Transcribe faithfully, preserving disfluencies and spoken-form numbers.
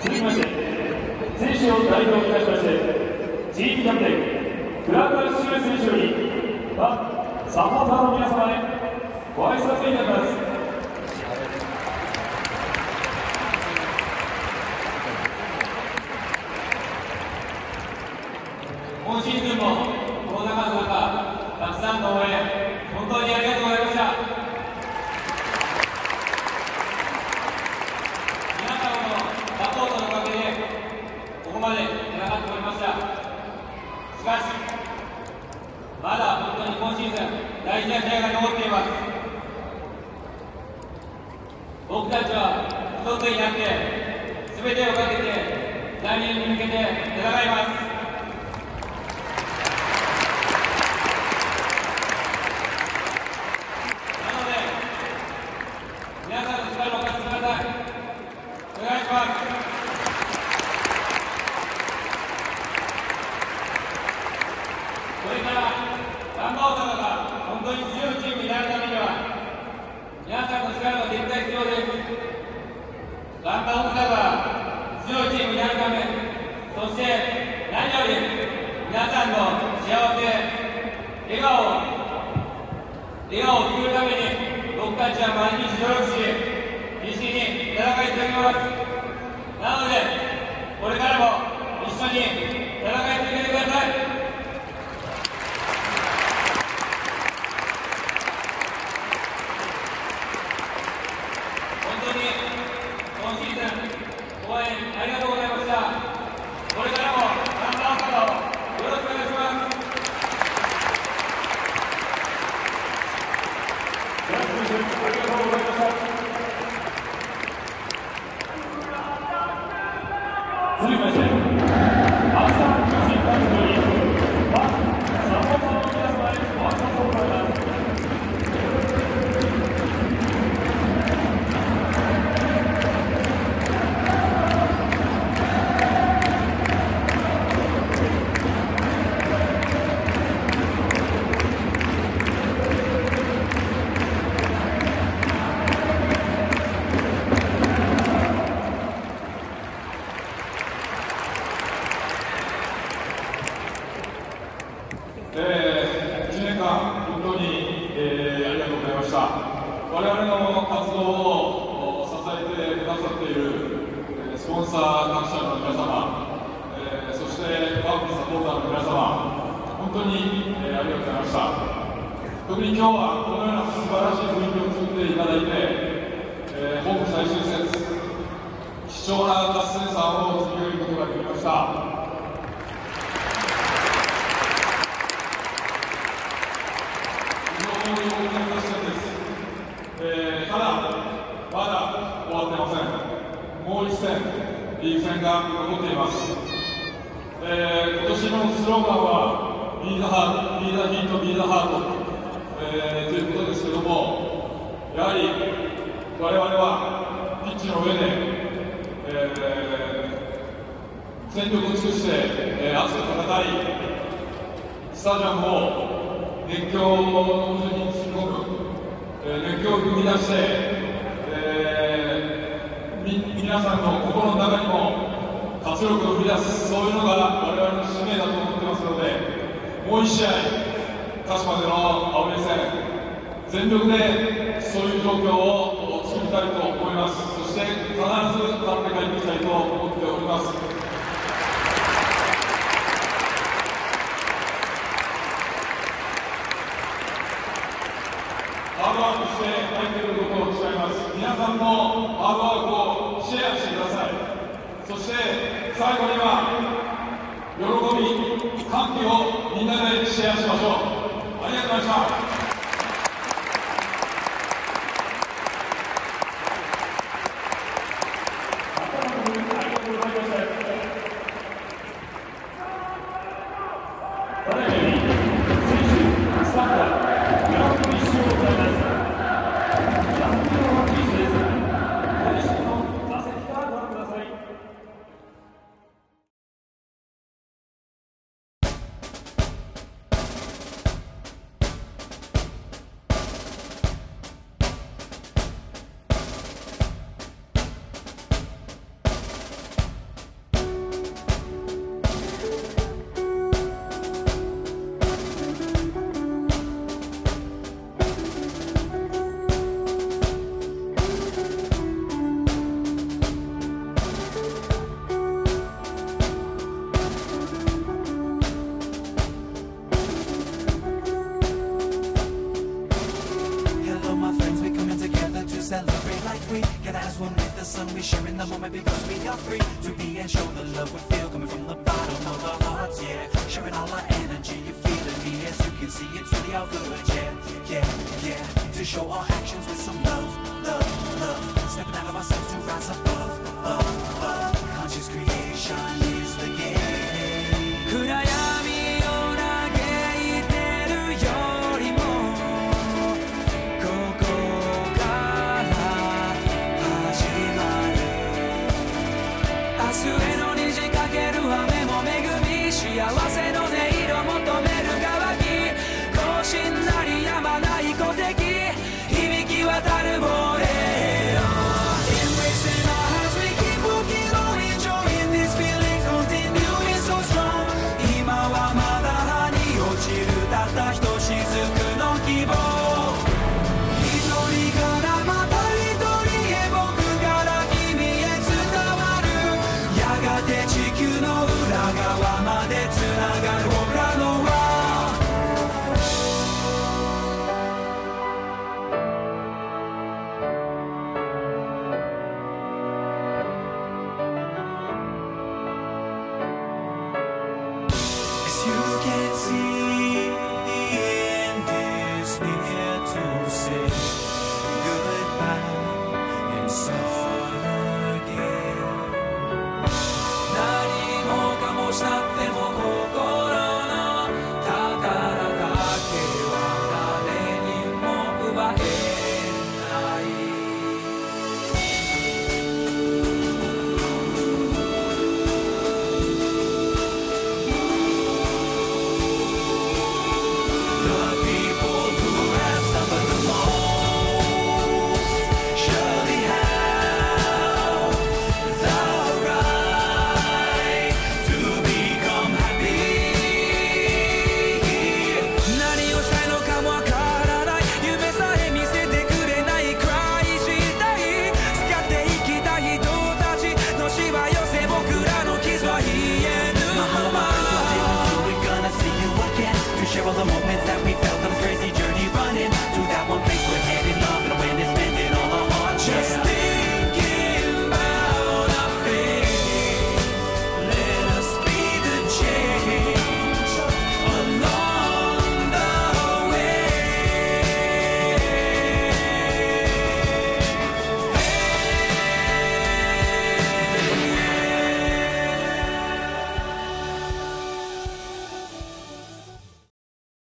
続きまして、選手を代表いたしまして、チームキャプテン、倉田修選手より、ファン、サポーターの皆様へご挨拶いたします。 今シーズンもコロナ禍の中、たくさんの応援、本当にありがとうございました。皆様のサポートのおかげで、ここまで戦っておりました。しかし、まだ本当に今シーズン、大事な試合が残っています。僕たちは一つになって、すべてをかけて、来年に向けて戦います。これからガンバ大阪が本当に強いチームになるためには皆さんの力が絶対必要です。ガンバ大阪が強いチームになるため、そして何より皆さんの幸せ、笑顔笑顔を作るために僕たちは毎日努力し必死に戦い続けます。なのでこれからも一緒に戦い続けてください。本当に今シーズン応援ありがとうございました。これからもガンバ大阪をよろしくお願いします。 ありがとうございました。続きまして、アクサー中心監督より、ファン、サポーターの皆様へご挨拶を行います。 えー、いちねんかん本当に、えー、ありがとうございました。我々の活動を支えてくださっている、えー、スポンサー各社の皆様、えー、そしてファンサポーターの皆様、本当に、えー、ありがとうございました。特に今日はこのような素晴らしい雰囲気を作っていただいて、えー、ホーム最終節、貴重な合戦さを続けることができました。えー、ただ、まだ終わってません。もう一戦、リーグ戦が残っています。えー、今年のスローガンは、ビーダハート、ビーダヒート、ビーダハート、えー、ということですけども、やはり我々はピッチの上で、えー、全力を尽くして、えー、熱く戦い、スタジアムを熱狂の渦に包み込む、えー、熱狂を生み出して、えー、み皆さんの心の中にも活力を生み出す、そういうのが我々の使命だと思ってますので、もう一試合、鹿島での青森戦、全力でそういう状況を作りたいと思います。そして必ず勝って帰ってきたいと思っております。ハードワークして帰ってくることを誓います。皆さんもハードワークをシェアしてください。そして最後には喜び、歓喜をみんなでシェアしましょう。ありがとうございました。 celebrate like we gather as one with the sun. We share in the moment because we are free to be and show the love we feel coming from the bottom of our hearts. Yeah, sharing all our energy, you're feeling me. As you can see, it's really all good. Yeah, yeah, yeah. To show our actions with some love, love, love. Stepping out of ourselves to rise above, above, above. Conscious creation is the game. 暗闇を嘆いてるよりもここから始まる明日への虹かける雨も恵み幸せ